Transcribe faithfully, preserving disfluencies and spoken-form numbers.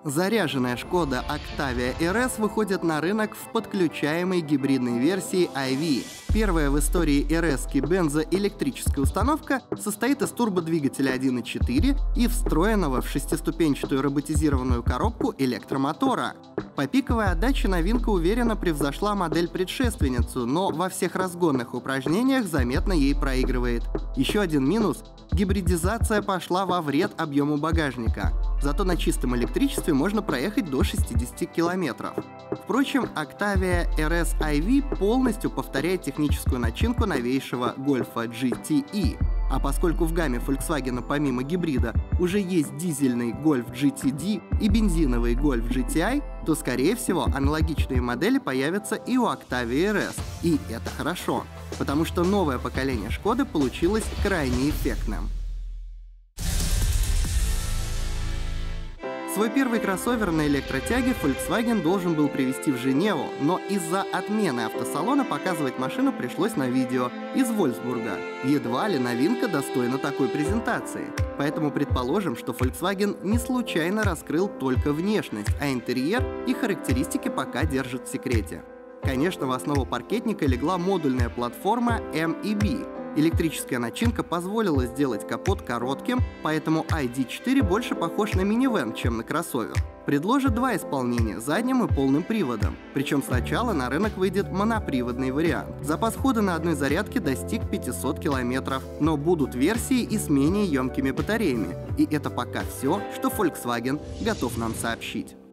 Заряженная Шкода Octavia эр эс выходит на рынок в подключаемой гибридной версии ай ви. Первая в истории эр эс-ки бензоэлектрическая установка состоит из турбодвигателя один и четыре и встроенного в шестиступенчатую роботизированную коробку электромотора. По пиковой отдаче новинка уверенно превзошла модель-предшественницу, но во всех разгонных упражнениях заметно ей проигрывает. Еще один минус — гибридизация пошла во вред объему багажника. Зато на чистом электричестве можно проехать до шестидесяти километров. Впрочем, Octavia эр эс ай ви полностью повторяет техническую начинку новейшего Гольфа джи ти и. А поскольку в гамме Volkswagen помимо гибрида уже есть дизельный Golf джи ти ди и бензиновый Golf джи ти ай, то, скорее всего, аналогичные модели появятся и у Octavia эр эс. И это хорошо, потому что новое поколение Шкоды получилось крайне эффектным. Свой первый кроссовер на электротяге Volkswagen должен был привезти в Женеву, но из-за отмены автосалона показывать машину пришлось на видео из Вольфсбурга. Едва ли новинка достойна такой презентации. Поэтому предположим, что Volkswagen не случайно раскрыл только внешность, а интерьер и характеристики пока держит в секрете. Конечно, в основу паркетника легла модульная платформа эм и би. Электрическая начинка позволила сделать капот коротким, поэтому ай ди четыре больше похож на минивэн, чем на кроссовер. Предложит два исполнения — задним и полным приводом. Причем сначала на рынок выйдет моноприводный вариант. Запас хода на одной зарядке достиг пятисот километров, но будут версии и с менее емкими батареями. И это пока все, что Volkswagen готов нам сообщить.